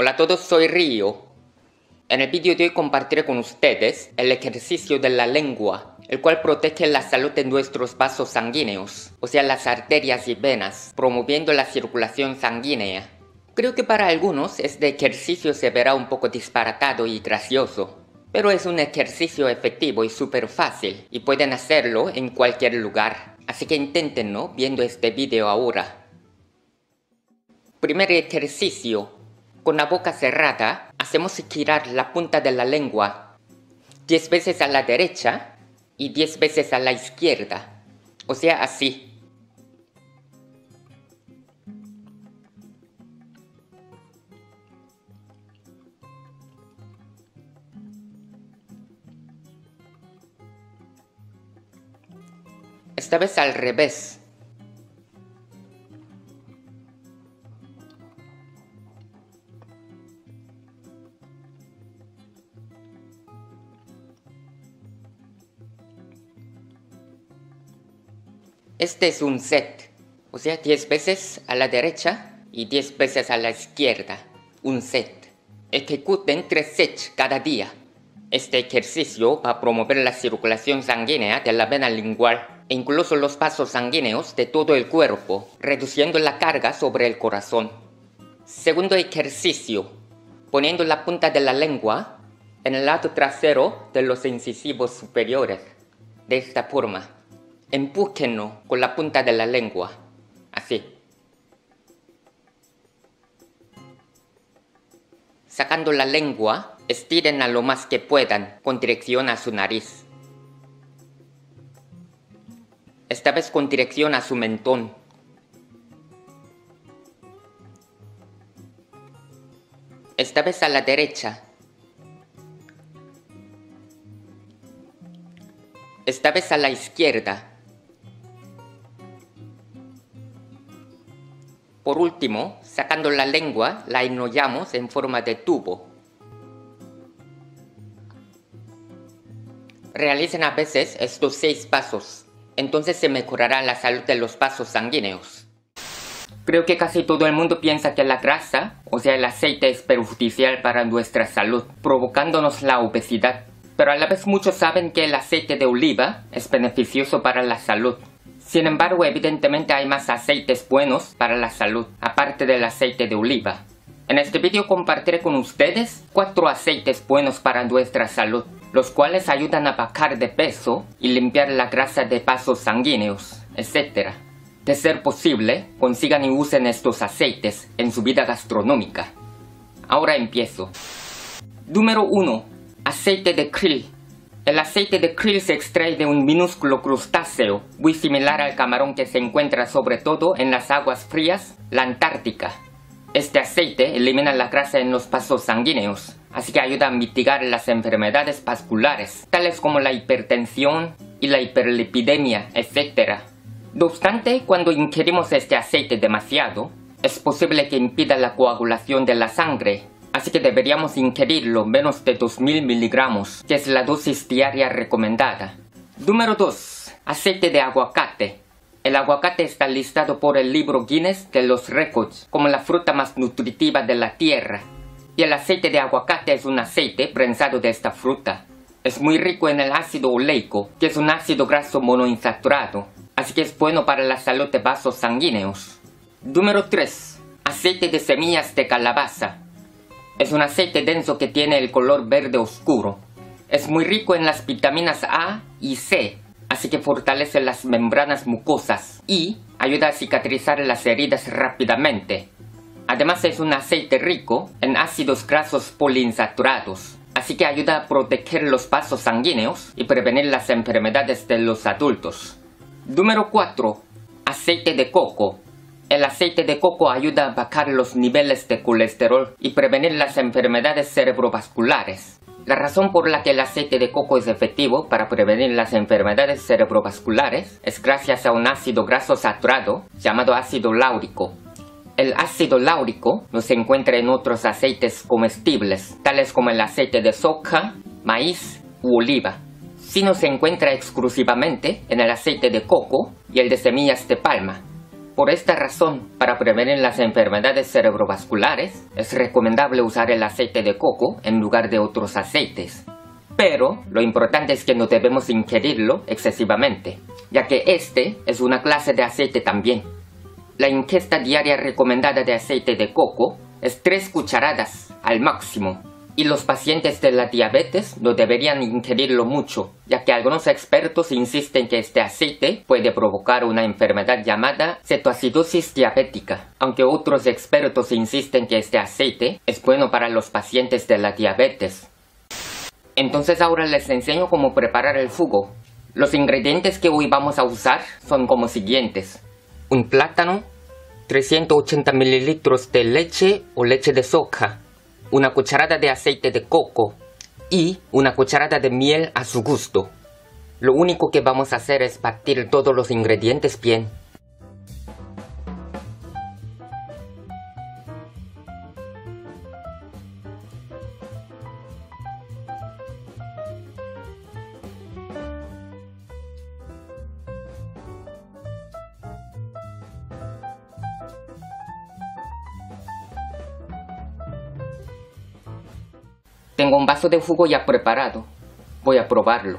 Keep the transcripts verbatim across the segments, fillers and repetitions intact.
Hola a todos, soy Río. En el vídeo de hoy compartiré con ustedes el ejercicio de la lengua, el cual protege la salud de nuestros vasos sanguíneos, o sea las arterias y venas, promoviendo la circulación sanguínea. Creo que para algunos este ejercicio se verá un poco disparatado y gracioso, pero es un ejercicio efectivo y súper fácil, y pueden hacerlo en cualquier lugar, así que inténtenlo viendo este vídeo ahora. Primer ejercicio. Con la boca cerrada, hacemos girar la punta de la lengua diez veces a la derecha y diez veces a la izquierda, o sea así. Esta vez al revés. Este es un set, o sea diez veces a la derecha y diez veces a la izquierda, un set. Ejecuten tres sets cada día. Este ejercicio va a promover la circulación sanguínea de la vena lingual e incluso los vasos sanguíneos de todo el cuerpo, reduciendo la carga sobre el corazón. Segundo ejercicio, poniendo la punta de la lengua en el lado trasero de los incisivos superiores, de esta forma. Empújenlo con la punta de la lengua, así. Sacando la lengua, estiren a lo más que puedan con dirección a su nariz. Esta vez con dirección a su mentón. Esta vez a la derecha. Esta vez a la izquierda. Por último, sacando la lengua, la enrollamos en forma de tubo. Realicen a veces estos seis pasos, entonces se mejorará la salud de los vasos sanguíneos. Creo que casi todo el mundo piensa que la grasa, o sea el aceite, es perjudicial para nuestra salud, provocándonos la obesidad. Pero a la vez muchos saben que el aceite de oliva es beneficioso para la salud. Sin embargo, evidentemente hay más aceites buenos para la salud, aparte del aceite de oliva. En este vídeo compartiré con ustedes cuatro aceites buenos para nuestra salud, los cuales ayudan a bajar de peso y limpiar la grasa de vasos sanguíneos, etcétera. De ser posible, consigan y usen estos aceites en su vida gastronómica. Ahora empiezo. Número uno. Aceite de krill. El aceite de krill se extrae de un minúsculo crustáceo, muy similar al camarón que se encuentra sobre todo en las aguas frías, la Antártica. Este aceite elimina la grasa en los vasos sanguíneos, así que ayuda a mitigar las enfermedades vasculares, tales como la hipertensión y la hiperlipidemia, etcétera. No obstante, cuando ingerimos este aceite demasiado, es posible que impida la coagulación de la sangre, así que deberíamos ingerirlo menos de dos mil miligramos, que es la dosis diaria recomendada. Número dos. Aceite de aguacate. El aguacate está listado por el libro Guinness de los Récords como la fruta más nutritiva de la tierra. Y el aceite de aguacate es un aceite prensado de esta fruta. Es muy rico en el ácido oleico, que es un ácido graso monoinsaturado, así que es bueno para la salud de vasos sanguíneos. Número tres. Aceite de semillas de calabaza. Es un aceite denso que tiene el color verde oscuro. Es muy rico en las vitaminas A y C, así que fortalece las membranas mucosas y ayuda a cicatrizar las heridas rápidamente. Además es un aceite rico en ácidos grasos poliinsaturados, así que ayuda a proteger los vasos sanguíneos y prevenir las enfermedades de los adultos. Número cuatro. Aceite de coco. El aceite de coco ayuda a bajar los niveles de colesterol y prevenir las enfermedades cerebrovasculares. La razón por la que el aceite de coco es efectivo para prevenir las enfermedades cerebrovasculares es gracias a un ácido graso saturado llamado ácido láurico. El ácido láurico no se encuentra en otros aceites comestibles, tales como el aceite de soja, maíz u oliva, sino se encuentra exclusivamente en el aceite de coco y el de semillas de palma. Por esta razón, para prevenir las enfermedades cerebrovasculares, es recomendable usar el aceite de coco en lugar de otros aceites. Pero lo importante es que no debemos ingerirlo excesivamente, ya que este es una clase de aceite también. La ingesta diaria recomendada de aceite de coco es tres cucharadas al máximo, y los pacientes de la diabetes no deberían ingerirlo mucho, ya que algunos expertos insisten que este aceite puede provocar una enfermedad llamada cetoacidosis diabética, aunque otros expertos insisten que este aceite es bueno para los pacientes de la diabetes. Entonces ahora les enseño cómo preparar el jugo. Los ingredientes que hoy vamos a usar son como siguientes: un plátano, trescientos ochenta mililitros de leche o leche de soja, una cucharada de aceite de coco y una cucharada de miel a su gusto. Lo único que vamos a hacer es batir todos los ingredientes bien. Tengo un vaso de jugo ya preparado. Voy a probarlo.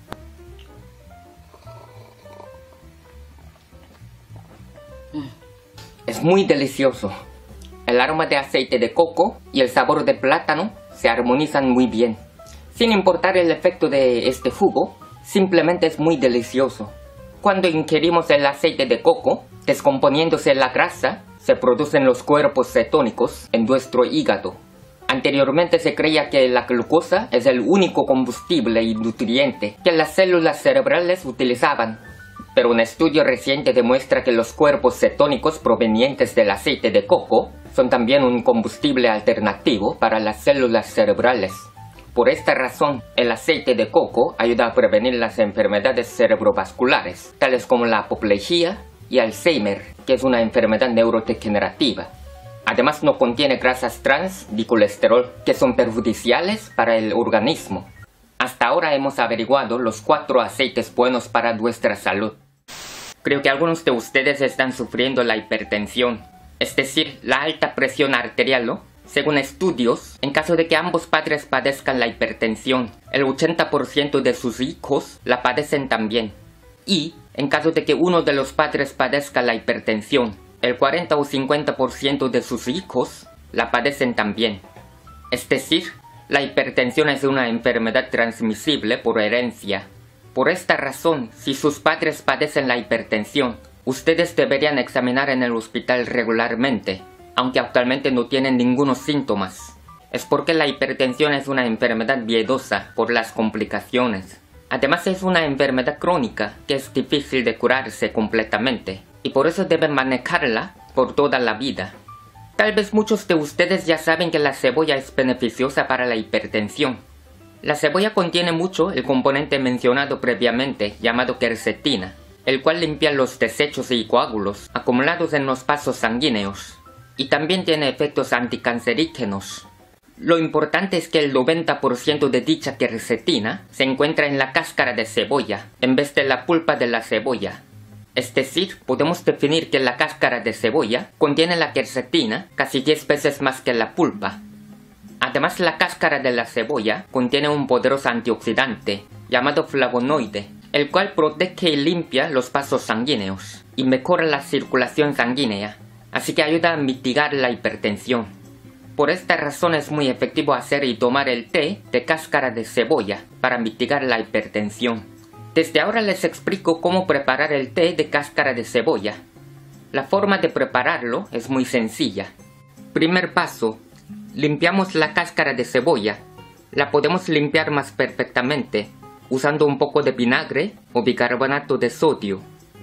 Mm. Es muy delicioso. El aroma de aceite de coco y el sabor de plátano se armonizan muy bien. Sin importar el efecto de este jugo, simplemente es muy delicioso. Cuando ingerimos el aceite de coco, descomponiéndose la grasa, se producen los cuerpos cetónicos en nuestro hígado. Anteriormente se creía que la glucosa es el único combustible y nutriente que las células cerebrales utilizaban, pero un estudio reciente demuestra que los cuerpos cetónicos provenientes del aceite de coco son también un combustible alternativo para las células cerebrales. Por esta razón, el aceite de coco ayuda a prevenir las enfermedades cerebrovasculares, tales como la apoplejía y Alzheimer, que es una enfermedad neurodegenerativa. Además no contiene grasas trans ni colesterol, que son perjudiciales para el organismo. Hasta ahora hemos averiguado los cuatro aceites buenos para nuestra salud. Creo que algunos de ustedes están sufriendo la hipertensión, es decir, la alta presión arterial, ¿no? Según estudios, en caso de que ambos padres padezcan la hipertensión, el ochenta por ciento de sus hijos la padecen también. Y, en caso de que uno de los padres padezca la hipertensión, el cuarenta o cincuenta por ciento de sus hijos la padecen también. Es decir, la hipertensión es una enfermedad transmisible por herencia. Por esta razón, si sus padres padecen la hipertensión, ustedes deberían examinar en el hospital regularmente, aunque actualmente no tienen ningunos síntomas. Es porque la hipertensión es una enfermedad miedosa por las complicaciones. Además es una enfermedad crónica que es difícil de curarse completamente, y por eso deben manejarla por toda la vida. Tal vez muchos de ustedes ya saben que la cebolla es beneficiosa para la hipertensión. La cebolla contiene mucho el componente mencionado previamente, llamado quercetina, el cual limpia los desechos y coágulos acumulados en los vasos sanguíneos, y también tiene efectos anticancerígenos. Lo importante es que el noventa por ciento de dicha quercetina se encuentra en la cáscara de cebolla, en vez de la pulpa de la cebolla. Es decir, podemos definir que la cáscara de cebolla contiene la quercetina casi diez veces más que la pulpa. Además, la cáscara de la cebolla contiene un poderoso antioxidante llamado flavonoide, el cual protege y limpia los vasos sanguíneos y mejora la circulación sanguínea, así que ayuda a mitigar la hipertensión. Por esta razón es muy efectivo hacer y tomar el té de cáscara de cebolla para mitigar la hipertensión. Desde ahora les explico cómo preparar el té de cáscara de cebolla. La forma de prepararlo es muy sencilla. Primer paso, limpiamos la cáscara de cebolla. La podemos limpiar más perfectamente usando un poco de vinagre o bicarbonato de sodio.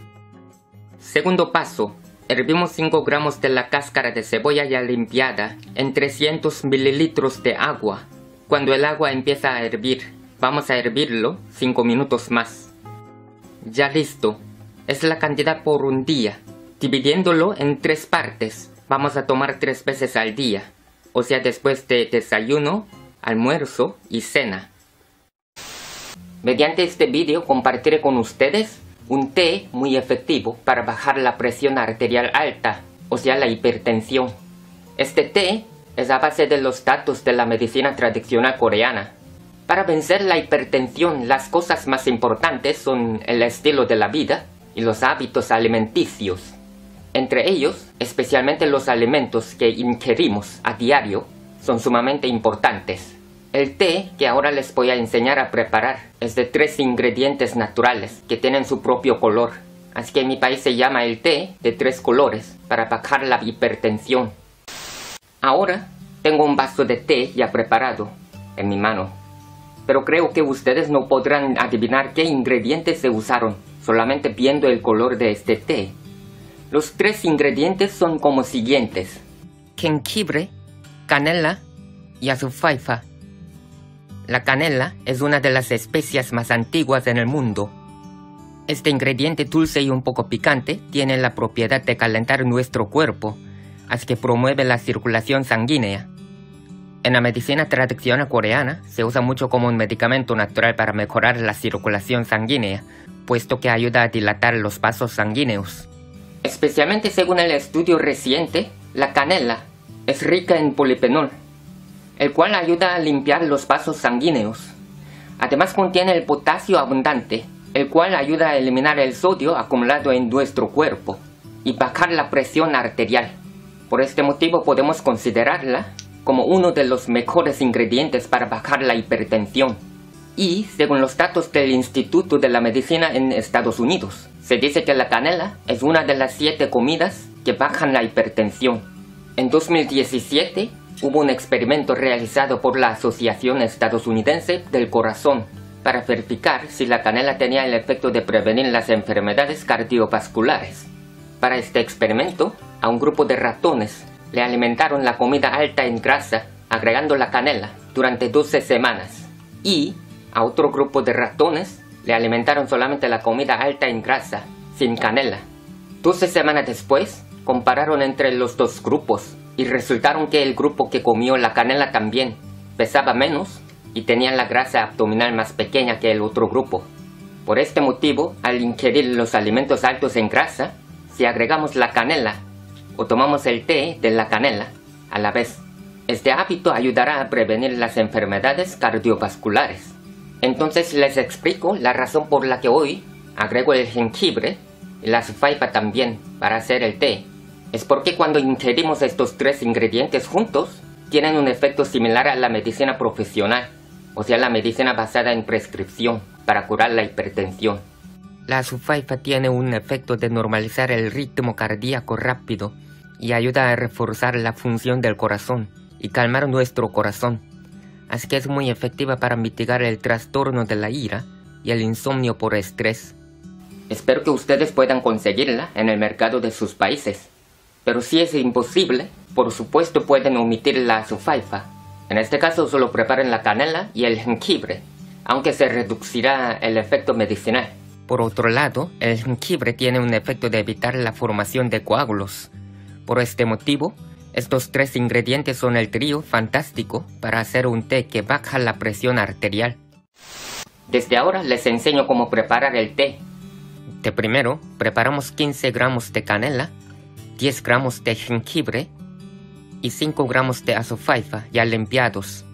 Segundo paso, hervimos cinco gramos de la cáscara de cebolla ya limpiada en trescientos mililitros de agua. Cuando el agua empieza a hervir, vamos a hervirlo cinco minutos más. Ya listo. Es la cantidad por un día. Dividiéndolo en tres partes, vamos a tomar tres veces al día. O sea, después de desayuno, almuerzo y cena. Mediante este vídeo compartiré con ustedes un té muy efectivo para bajar la presión arterial alta, o sea la hipertensión. Este té es a base de los datos de la medicina tradicional coreana. Para vencer la hipertensión, las cosas más importantes son el estilo de la vida y los hábitos alimenticios. Entre ellos, especialmente los alimentos que ingerimos a diario, son sumamente importantes. El té que ahora les voy a enseñar a preparar es de tres ingredientes naturales que tienen su propio color. Así que en mi país se llama el té de tres colores para bajar la hipertensión. Ahora tengo un vaso de té ya preparado en mi mano. Pero creo que ustedes no podrán adivinar qué ingredientes se usaron solamente viendo el color de este té. Los tres ingredientes son como siguientes: jengibre, canela y azufaifa. La canela es una de las especias más antiguas en el mundo. Este ingrediente dulce y un poco picante tiene la propiedad de calentar nuestro cuerpo, así que promueve la circulación sanguínea. En la medicina tradicional coreana se usa mucho como un medicamento natural para mejorar la circulación sanguínea, puesto que ayuda a dilatar los vasos sanguíneos. Especialmente según el estudio reciente, la canela es rica en polifenol, el cual ayuda a limpiar los vasos sanguíneos. Además contiene el potasio abundante, el cual ayuda a eliminar el sodio acumulado en nuestro cuerpo y bajar la presión arterial. Por este motivo podemos considerarla como uno de los mejores ingredientes para bajar la hipertensión. Y, según los datos del Instituto de la Medicina en Estados Unidos, se dice que la canela es una de las siete comidas que bajan la hipertensión. En dos mil diecisiete, hubo un experimento realizado por la Asociación Estadounidense del Corazón para verificar si la canela tenía el efecto de prevenir las enfermedades cardiovasculares. Para este experimento, a un grupo de ratones le alimentaron la comida alta en grasa agregando la canela durante doce semanas y a otro grupo de ratones le alimentaron solamente la comida alta en grasa, sin canela. doce semanas después, compararon entre los dos grupos y resultaron que el grupo que comió la canela también pesaba menos y tenía la grasa abdominal más pequeña que el otro grupo. Por este motivo, al ingerir los alimentos altos en grasa, si agregamos la canela o tomamos el té de la canela a la vez, este hábito ayudará a prevenir las enfermedades cardiovasculares. Entonces les explico la razón por la que hoy agrego el jengibre y la azufaifa también para hacer el té. Es porque cuando ingerimos estos tres ingredientes juntos, tienen un efecto similar a la medicina profesional, o sea la medicina basada en prescripción para curar la hipertensión. La azufaifa tiene un efecto de normalizar el ritmo cardíaco rápido y ayuda a reforzar la función del corazón y calmar nuestro corazón. Así que es muy efectiva para mitigar el trastorno de la ira y el insomnio por estrés. Espero que ustedes puedan conseguirla en el mercado de sus países. Pero si es imposible, por supuesto pueden omitir la azufaifa. En este caso solo preparen la canela y el jengibre, aunque se reducirá el efecto medicinal. Por otro lado, el jengibre tiene un efecto de evitar la formación de coágulos. Por este motivo, estos tres ingredientes son el trío fantástico para hacer un té que baja la presión arterial. Desde ahora les enseño cómo preparar el té. De primero, preparamos quince gramos de canela, diez gramos de jengibre y cinco gramos de azufaifa ya limpiados.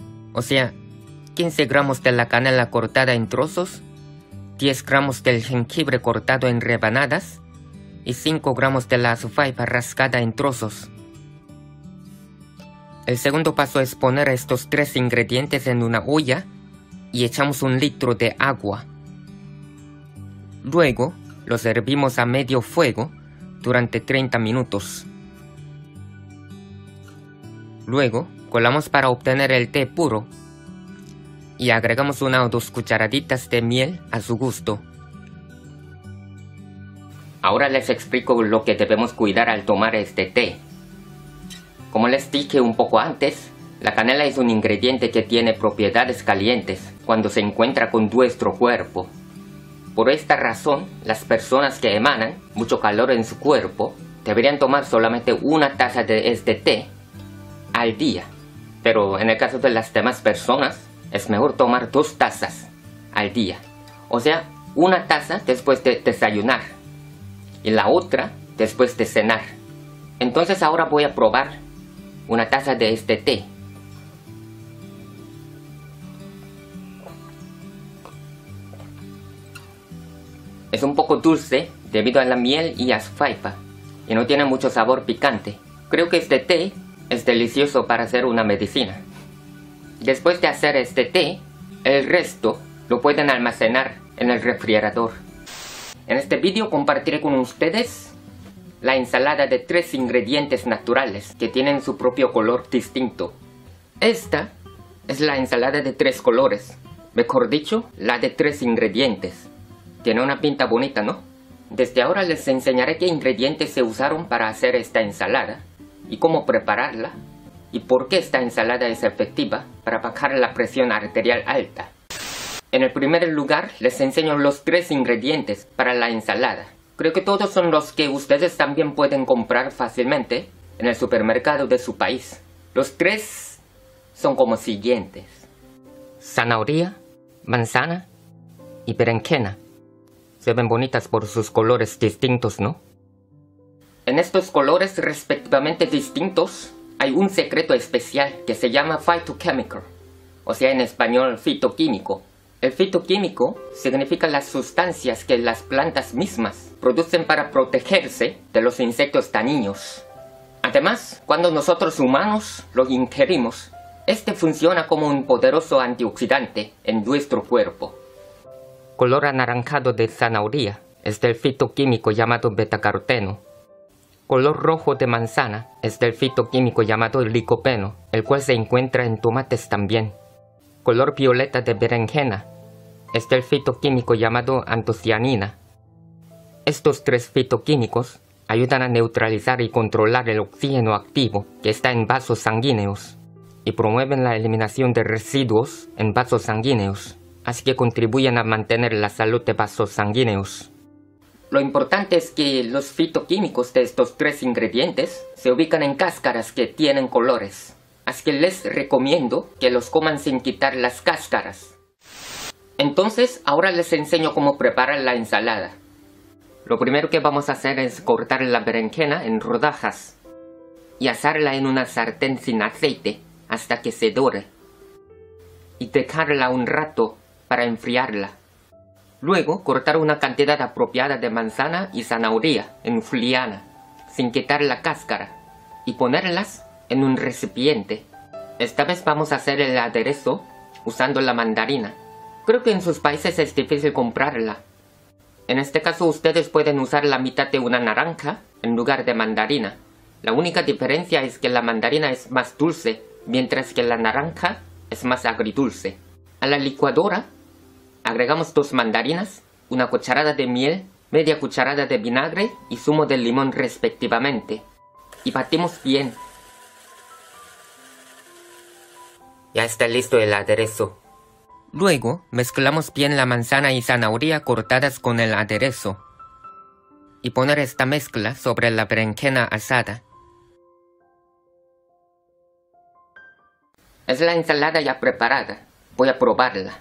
O sea, quince gramos de la canela cortada en trozos, diez gramos del jengibre cortado en rebanadas y cinco gramos de la azufaifa rascada en trozos. El segundo paso es poner estos tres ingredientes en una olla y echamos un litro de agua. Luego, los hervimos a medio fuego durante treinta minutos. Luego, colamos para obtener el té puro y agregamos una o dos cucharaditas de miel a su gusto. Ahora les explico lo que debemos cuidar al tomar este té. Como les dije un poco antes, la canela es un ingrediente que tiene propiedades calientes cuando se encuentra con nuestro cuerpo. Por esta razón, las personas que emanan mucho calor en su cuerpo deberían tomar solamente una taza de este té al día. Pero en el caso de las demás personas, es mejor tomar dos tazas al día. O sea, una taza después de desayunar y la otra después de cenar. Entonces ahora voy a probar una taza de este té. Es un poco dulce debido a la miel y azafaipa y no tiene mucho sabor picante. Creo que este té es delicioso para hacer una medicina. Después de hacer este té, el resto lo pueden almacenar en el refrigerador. En este vídeo compartiré con ustedes la ensalada de tres ingredientes naturales que tienen su propio color distinto. Esta es la ensalada de tres colores, mejor dicho, la de tres ingredientes. Tiene una pinta bonita, ¿no? Desde ahora les enseñaré qué ingredientes se usaron para hacer esta ensalada y cómo prepararla y por qué esta ensalada es efectiva para bajar la presión arterial alta. En el primer lugar les enseño los tres ingredientes para la ensalada. Creo que todos son los que ustedes también pueden comprar fácilmente en el supermercado de su país. Los tres son como siguientes: zanahoria, manzana y berenjena. Se ven bonitas por sus colores distintos, ¿no? En estos colores respectivamente distintos hay un secreto especial que se llama phytochemical, o sea en español fitoquímico. El fitoquímico significa las sustancias que las plantas mismas producen para protegerse de los insectos dañinos. Además, cuando nosotros humanos lo ingerimos, este funciona como un poderoso antioxidante en nuestro cuerpo. Color anaranjado de zanahoria es del fitoquímico llamado betacaroteno. Color rojo de manzana es del fitoquímico llamado licopeno, el cual se encuentra en tomates también. Color violeta de berenjena es del fitoquímico llamado antocianina. Estos tres fitoquímicos ayudan a neutralizar y controlar el oxígeno activo que está en vasos sanguíneos y promueven la eliminación de residuos en vasos sanguíneos, así que contribuyen a mantener la salud de vasos sanguíneos. Lo importante es que los fitoquímicos de estos tres ingredientes se ubican en cáscaras que tienen colores, así que les recomiendo que los coman sin quitar las cáscaras. Entonces, ahora les enseño cómo preparar la ensalada. Lo primero que vamos a hacer es cortar la berenjena en rodajas y asarla en una sartén sin aceite hasta que se dore y dejarla un rato para enfriarla. Luego, cortar una cantidad apropiada de manzana y zanahoria en juliana, sin quitar la cáscara, y ponerlas en un recipiente. Esta vez vamos a hacer el aderezo usando la mandarina. Creo que en sus países es difícil comprarla. En este caso ustedes pueden usar la mitad de una naranja en lugar de mandarina. La única diferencia es que la mandarina es más dulce, mientras que la naranja es más agridulce. A la licuadora agregamos dos mandarinas, una cucharada de miel, media cucharada de vinagre y zumo de limón respectivamente. Y batimos bien. Ya está listo el aderezo. Luego mezclamos bien la manzana y zanahoria cortadas con el aderezo. Y poner esta mezcla sobre la berenjena asada. Es la ensalada ya preparada. Voy a probarla.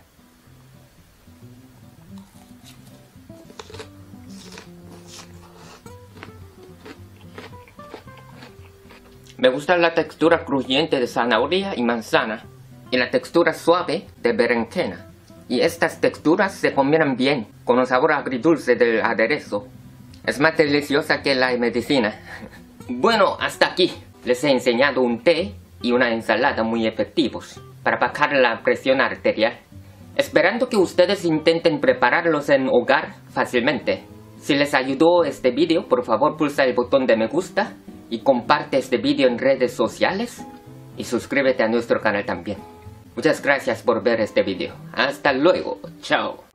Me gusta la textura crujiente de zanahoria y manzana y la textura suave de berenjena. Y estas texturas se combinan bien con el sabor agridulce del aderezo. Es más deliciosa que la medicina. Bueno, hasta aquí. Les he enseñado un té y una ensalada muy efectivos para bajar la presión arterial, esperando que ustedes intenten prepararlos en hogar fácilmente. Si les ayudó este vídeo, por favor pulsa el botón de me gusta y comparte este vídeo en redes sociales y suscríbete a nuestro canal también. Muchas gracias por ver este vídeo. Hasta luego. Chao.